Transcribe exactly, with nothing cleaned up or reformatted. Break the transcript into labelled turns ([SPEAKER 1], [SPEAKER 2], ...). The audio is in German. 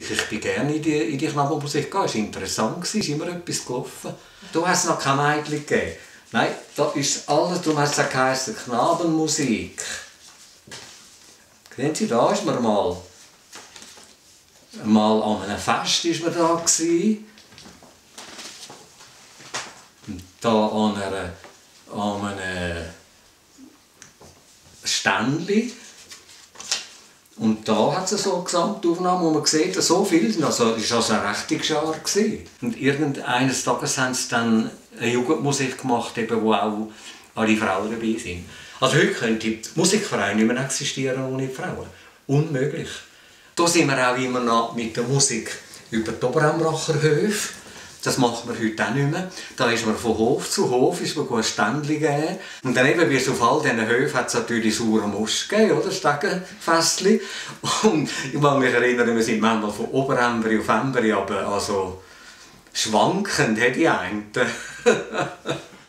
[SPEAKER 1] Ich bin gerne in die, in die Knabenmusik gegangen. Es war interessant, es ist immer etwas gelaufen. Da hat es noch kein Mädchen gegeben. Nein, da ist alles, darum hat es geheißen Knabenmusik. Sehen Sie, da ist man mal. Mal an einem Fest war man da. Gewesen. Und da an, einer, an einem Ständchen. Und da hat es so eine Gesamtaufnahme, wo man sieht, so viel, also es war also eine rechte Schar. Und irgendeines Tages haben sie dann eine Jugendmusik gemacht, eben, wo auch alle Frauen dabei sind. Also heute könnte Musikvereine nicht mehr existieren ohne Frauen. Unmöglich. Da sind wir auch immer noch mit der Musik über die Oberambracher Höfe. Das macht man heute auch nicht mehr. Da ist man von Hof zu Hof, ist man ein Ständchen gegeben. Und dann eben, wie es auf all diesen Höfen hat es natürlich sauren Most gegeben, oder? Stegenfässchen. Und ich kann mich erinnern, wir sind manchmal von Oberembri auf Embri, aber also schwankend, die einen.